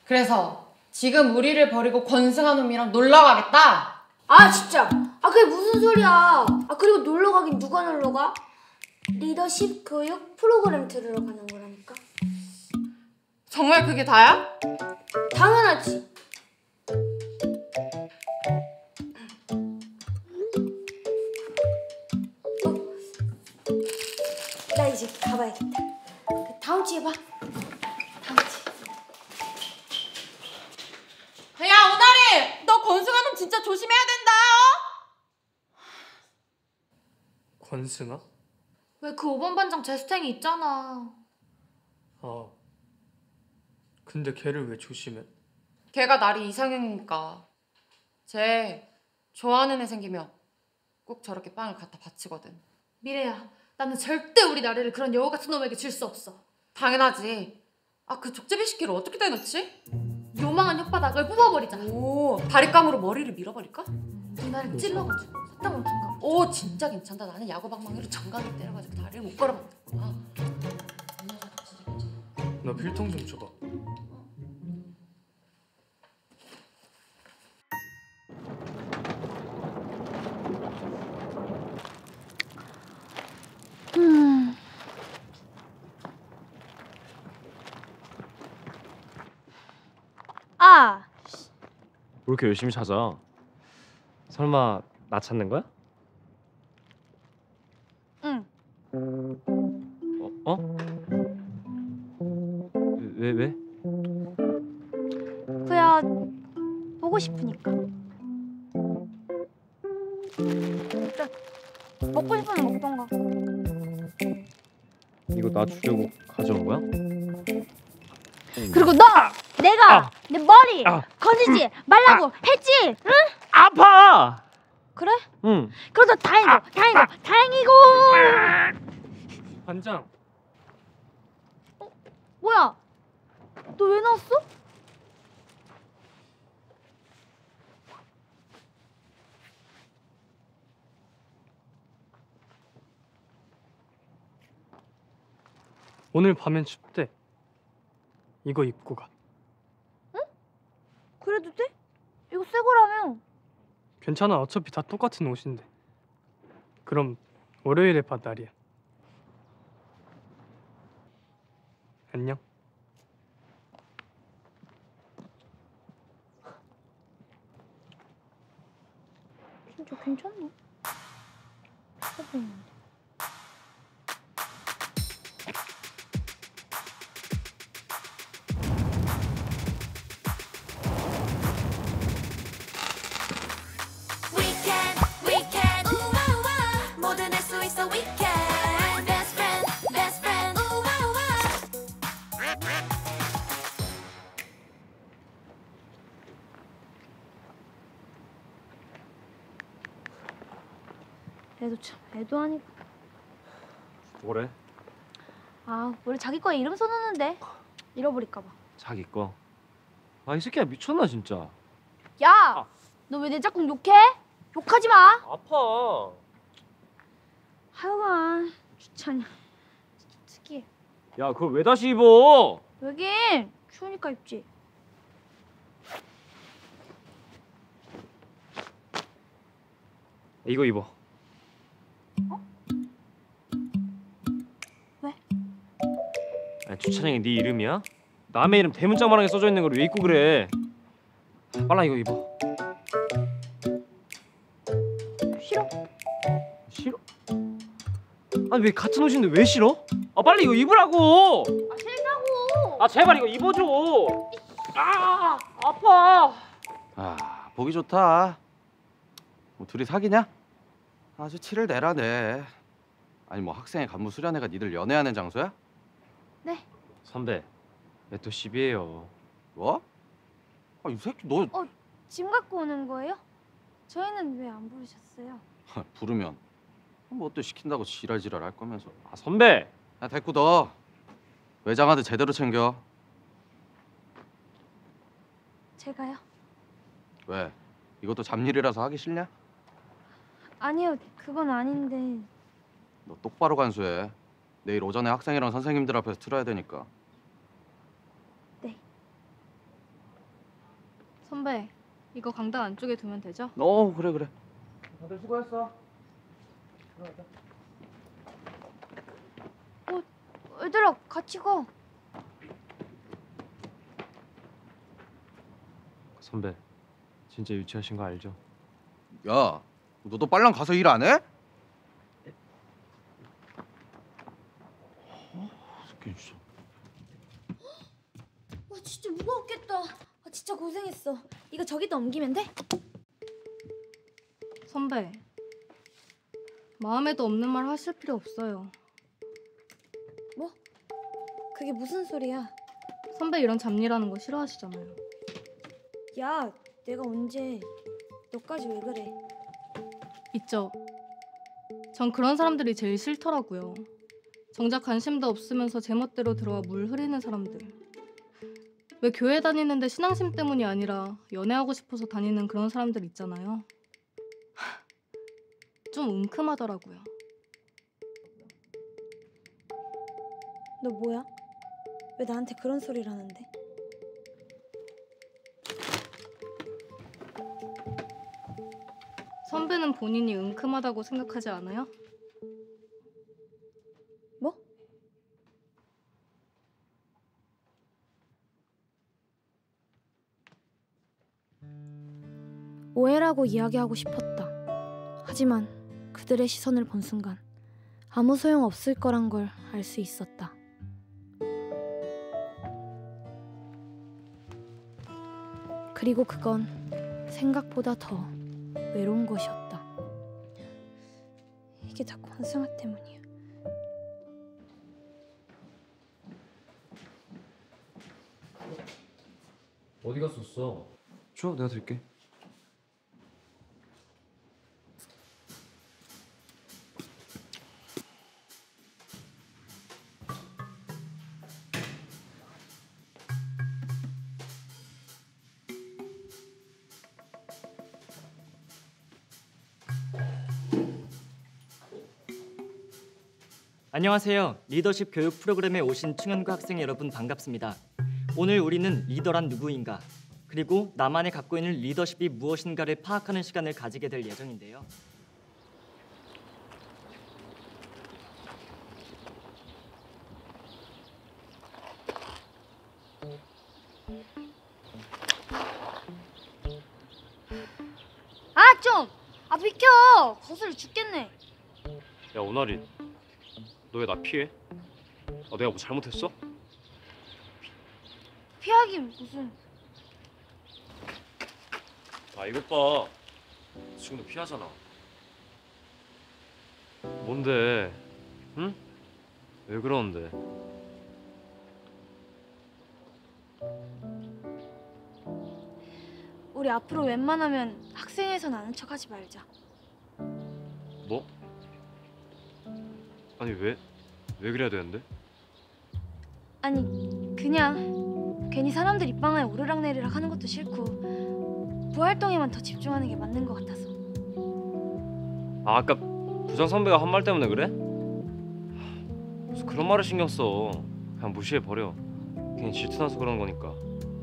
그래서 지금 우리를 버리고 권승아 놈이랑 놀러 가겠다? 아 진짜! 아 그게 무슨 소리야? 아 그리고 놀러 가긴 누가 놀러 가? 리더십 교육 프로그램 들으러 가는 거라니까. 정말 그게 다야? 당연하지. 나 이제 가봐야겠다. 다음 주에 봐. 다음 주에. 야 오나리! 너 권승아 놈 진짜 조심해야 된다! 권승아? 왜 그 5번 반장 제스탱이 있잖아. 아, 근데 걔를 왜 조심해? 걔가 나리 이상형이니까. 쟤 좋아하는 애 생기면 꼭 저렇게 빵을 갖다 바치거든. 미래야, 나는 절대 우리 나래를 그런 여우 같은 놈에게 줄 수 없어. 당연하지. 아 그 족제비 시키를 어떻게 대놓지? 요망한 혓바닥을 뽑아버리자. 오 바리깡으로 머리를 밀어버릴까? 누나를 찔러가지고 사탕 정강. 오 진짜 괜찮다. 나는 야구방망이로 정강이 때려가지고 다리를 못 걸어먹겠구나. 너 필통 좀 줘봐. 아! 왜 이렇게 열심히 찾아? 설마 나 찾는 거야? 응. 어? 왜? 그냥 보고 싶으니까. 먹고 싶으면 먹던가. 이거 나 주려고 가져온 거야? 그리고 너! 내가 내 머리 건지지 말라고 했지? 응? 아파! 그래? 응. 그래도 다행이고 반장. 뭐야? 너 왜 나왔어? 오늘 밤엔 춥대. 이거 입고 가. 그래도 돼? 이거 새 거라며. 괜찮아. 어차피 다 똑같은 옷인데. 그럼 월요일에 봐, 나리야. 안녕. 진짜 괜찮네. 비싸 보이는데. 애도 참 애도 아니고. 뭐래? 아 원래 자기 거에 이름 써놓는데 잃어버릴까 봐. 자기 거. 아, 이 새끼야 미쳤나 진짜. 야! 너 왜 내 짝꿍 욕해? 욕하지 마! 아파. 하여간 귀찮냐. 진짜 특이해. 야, 그걸 왜 다시 입어? 왜긴 추우니까 입지. 이거 입어. 왜? 아니, 주차장에 네 이름이야? 남의 이름 대문짝만하게 써져 있는 걸 왜 입고 그래? 빨라 이거 입어. 싫어. 싫어? 아니 왜 같은 옷인데 왜 싫어? 아 빨리 이거 입으라고. 아 싫다고. 아 제발 이거 입어줘. 아 아파. 아 보기 좋다. 뭐 둘이 사귀냐? 아주 티를 내라네. 아니 뭐 학생의 간부 수련회가 니들 연애하는 장소야? 네. 선배 왜 또 시비해요? 뭐? 아 이 새끼 너 짐 갖고 오는 거예요? 저희는 왜 안 부르셨어요? 부르면 뭐 또 시킨다고 지랄지랄 할 거면서. 아 선배. 야 됐고 너 외장하드 제대로 챙겨. 제가요? 왜? 이것도 잡일이라서 하기 싫냐? 아니요, 그건 아닌데. 너 똑바로 간수해. 내일 오전에 학생이랑 선생님들 앞에서 틀어야 되니까. 네. 선배, 이거 강당 안쪽에 두면 되죠? 그래 그래. 다들 수고했어. 들어가자. 얘들아 같이 가. 선배, 진짜 유치하신 거 알죠? 야, 너도 빨랑 가서 일 안 해? 새끼 진짜. 와 진짜 무거웠겠다. 진짜 고생했어. 이거 저기다 옮기면 돼? 선배, 마음에도 없는 말 하실 필요 없어요. 뭐? 그게 무슨 소리야? 선배 이런 잡일하는 거 싫어하시잖아요. 야, 내가 언제? 너까지 왜 그래? 있죠. 전 그런 사람들이 제일 싫더라고요. 정작 관심도 없으면서 제멋대로 들어와 물 흐리는 사람들. 왜 교회 다니는데 신앙심 때문이 아니라 연애하고 싶어서 다니는 그런 사람들 있잖아요. 좀 은큼하더라고요. 너 뭐야? 왜 나한테 그런 소리를 하는데? 선배는 본인이 은큼하다고 생각하지 않아요? 뭐? 오해라고 이야기하고 싶었다. 하지만 그들의 시선을 본 순간 아무 소용 없을 거란 걸 알 수 있었다. 그리고 그건 생각보다 더 외로운 것이었다. 이게 다 권승아 때문이야. 어디 갔었어? 줘, 내가 들게. 안녕하세요. 리더십 교육 프로그램에 오신 청년과 학생 여러분 반갑습니다. 오늘 우리는 리더란 누구인가, 그리고 나만이 갖고 있는 리더십이 무엇인가를 파악하는 시간을 가지게 될 예정인데요. 아 좀! 아 비켜! 거슬려 죽겠네. 야, 오나리, 너 왜 나 피해? 내가 뭐 잘못했어? 피하긴 무슨. 이것 봐. 지금도 피하잖아. 뭔데? 응? 왜 그러는데? 우리 앞으로 웬만하면 학생회에선 아는 척하지 말자. 뭐? 아니 왜 그래야 되는데? 아니 그냥 괜히 사람들 입방아에 오르락내리락 하는 것도 싫고 부활동에만 더 집중하는 게 맞는 것 같아서. 아까 부장 선배가 한 말 때문에 그래? 무슨 그런 말을 신경 써. 그냥 무시해 버려. 괜히 질투나서 그러는 거니까.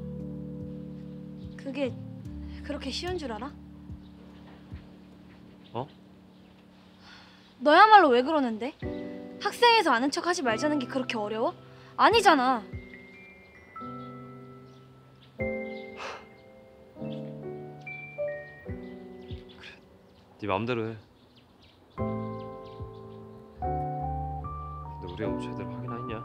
그게 그렇게 쉬운 줄 알아? 어? 너야말로 왜 그러는데? 학생회에서 아는 척 하지 말자는 게 그렇게 어려워? 아니잖아. 네 맘대로 해. 근데 우리가 뭐 제대로 하긴 했냐?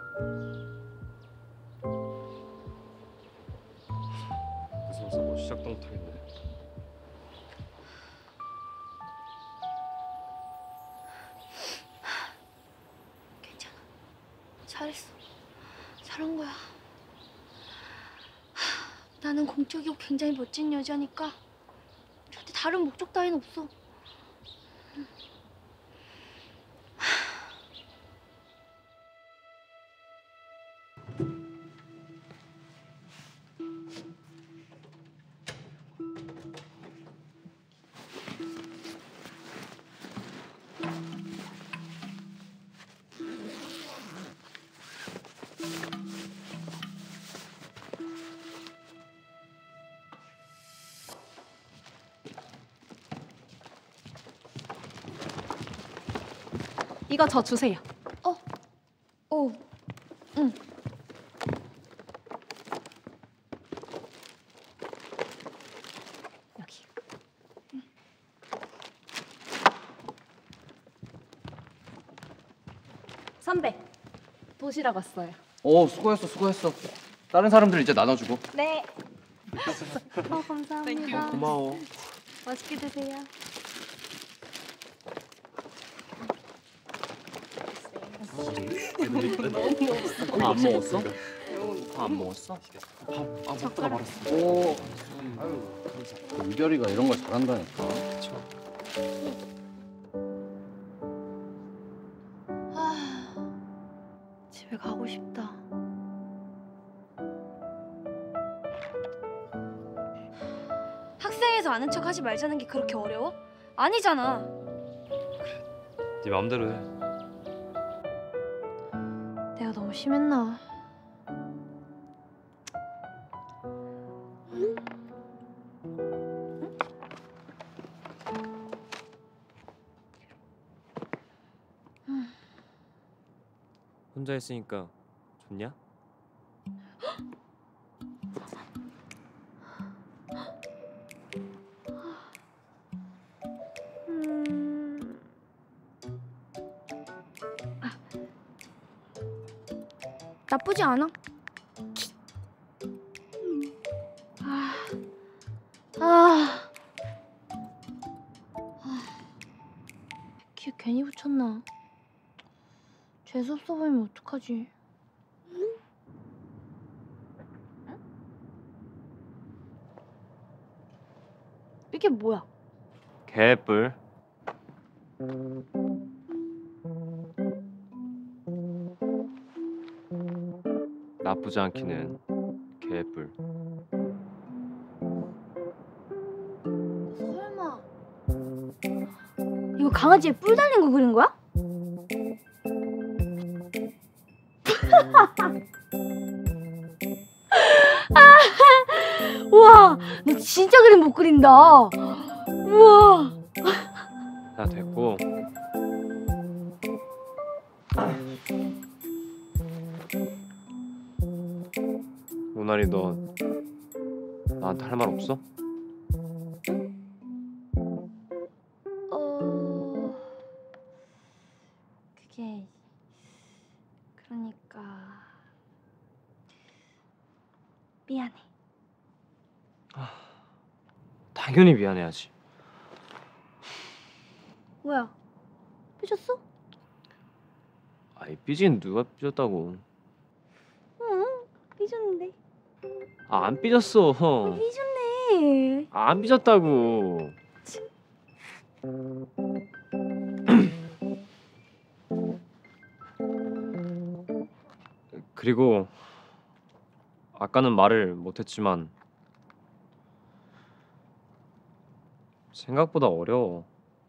무서워서 뭐 시작도 못하겠네. 괜찮아. 잘했어. 잘한 거야. 나는 공적이고 굉장히 멋진 여자니까 절대 다른 목적 따윈 없어. 이거 저 주세요. 오, 응. 여기. 선배, 도시락 왔어요. 수고했어. 다른 사람들 이제 나눠주고. 네. 감사합니다. 고마워. 맛있게 드세요. 밥 안 먹었어? 밥 안 먹었어? 먹다가 말았어. 오. 아유, 이별이가 이런 걸 잘한다니까. 집에 가고 싶다. 학생에서 아는 척 하지 말자는 게 그렇게 어려워? 아니잖아. 네 마음대로 해. 내가 너무 심했나? 혼자 있으니까 좋냐? 나쁘지 않아. 귀 괜히 붙였나? 재수 없어 보이면 어떡하지? 이게 뭐야? 개뿔. 나쁘지 않기는 개뿔. 설마 이거 강아지에 뿔 달린 거 그린 거야? 우와, 너 진짜 그림 못 그린다. 우와. 다 됐고. 모나리 너 나한테 할 말 없어? 그게 그러니까 미안해. 당연히 미안해야지. 뭐야? 삐졌어? 아이 삐진 누가 삐졌다고. 응, 삐졌는데. 아 안 삐졌어. 삐졌네. 안 삐졌다고. 그리고 아까는 말을 못했지만 생각보다 어려워.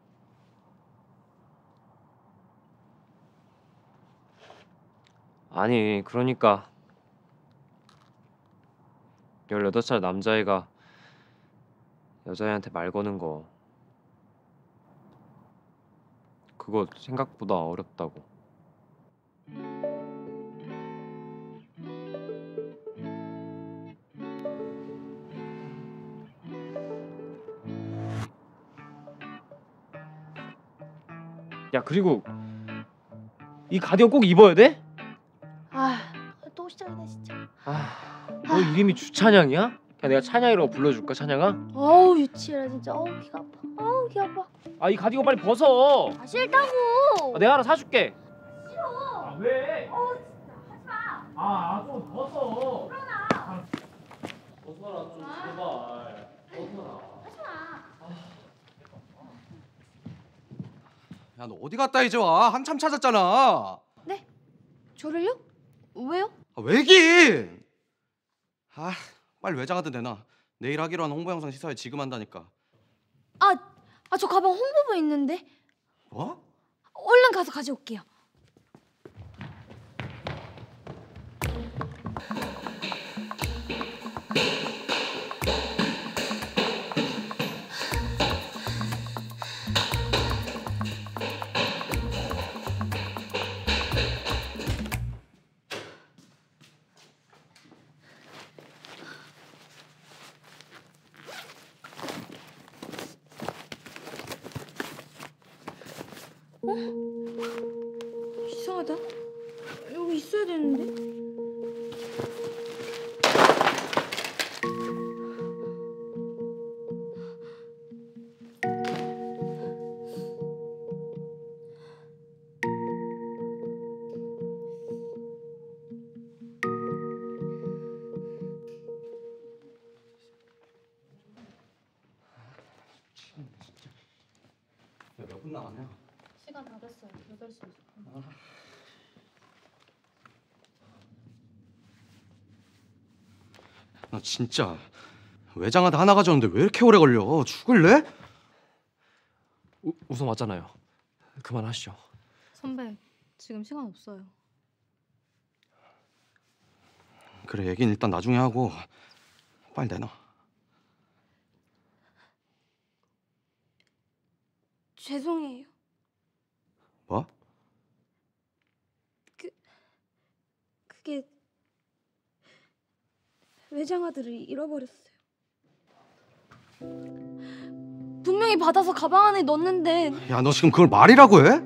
아니 그러니까 18살 남자애가 여자애한테 말 거는 거 그거 생각보다 어렵다고. 야 그리고 이 가디건 꼭 입어야 돼? 또 시작이네 진짜. 너 이름이 주찬양이야? 그냥 내가 찬양이라고 불러줄까 찬양아? 어우 유치해라 진짜. 어우 귀가 아파. 어우 귀 아파. 아 이 가디건 빨리 벗어. 아 싫다고. 내가 하나 사줄게. 싫어. 왜? 진짜 하지 마. 좀 벗어. 그러나. 벗어라 좀 제발. 벗어라. 하지 마. 야, 너 어디 갔다 이제 와? 한참 찾았잖아. 네? 저를요? 왜요? 왜긴? 빨리 외장하든 내놔. 내일 하기로 한 홍보 영상 시사회 지금 한다니까. 저 가방 홍보부 있는데. 뭐? 얼른 가서 가져올게요. 이상하다. 여기 있어야 되는데. 몇 분 남았냐? 시간 다 됐어요. 8시 20분. 나 진짜 외장하다 하나 가져오는데 왜 이렇게 오래 걸려? 죽을래? 우선 왔잖아요. 그만하시죠. 선배, 지금 시간 없어요. 그래, 얘기는 일단 나중에 하고 빨리 내놔. 죄송해요. 뭐? 그게 외장하드를 잃어버렸어요. 분명히 받아서 가방 안에 넣었는데. 야, 너 지금 그걸 말이라고 해?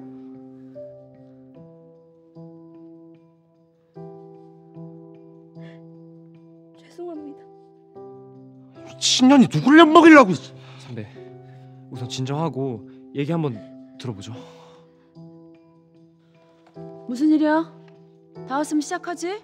죄송합니다. 미친년이 누굴 엿먹이려고. 선배, 우선 진정하고 얘기 한번 들어보죠. 무슨 일이야? 다 왔으면 시작하지?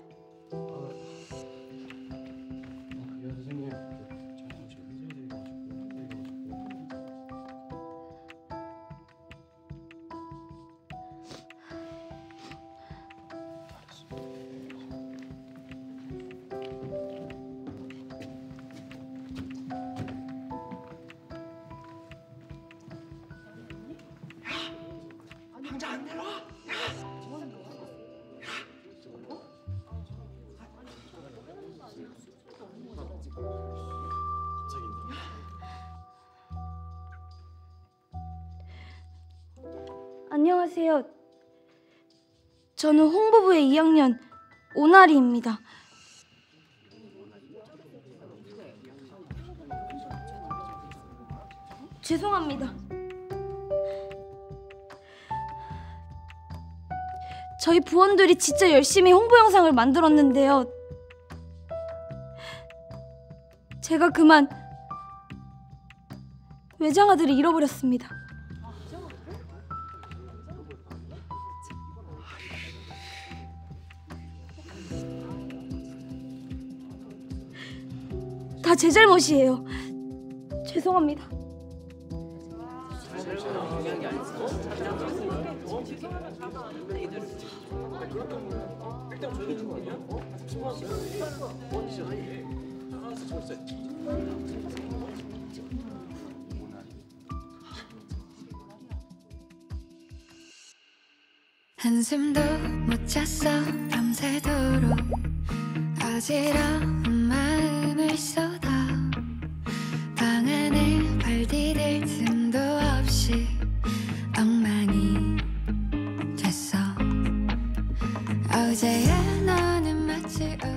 안녕하세요. 저는 홍보부의 2학년 오나리입니다. 죄송합니다. 저희 부원들이 진짜 열심히 홍보 영상을 만들었는데요. 제가 그만 외장하드를 잃어버렸습니다. 다 제 잘못이에요. 죄송합니다. 한숨도 못 잤어 밤새도록 어지러운 마음을 쏟아 방 안을 발 디딜 틈도 없이 엉망이 됐어. 어제의 너는 마치